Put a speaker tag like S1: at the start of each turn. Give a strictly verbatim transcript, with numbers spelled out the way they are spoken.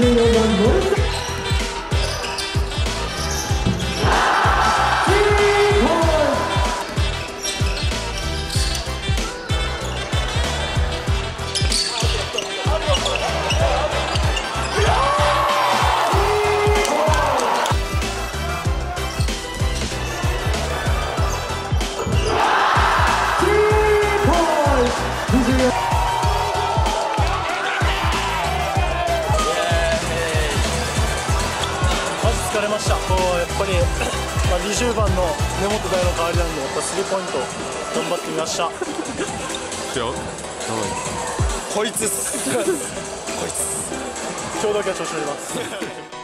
S1: じゅうよんばんモルッ
S2: 疲れました。こうやっぱり、まあ、にじゅうばんの根本大の代わりなんで、やっぱスリーポイント頑張ってみました。こいつっすこいつ今日だけは調子乗ります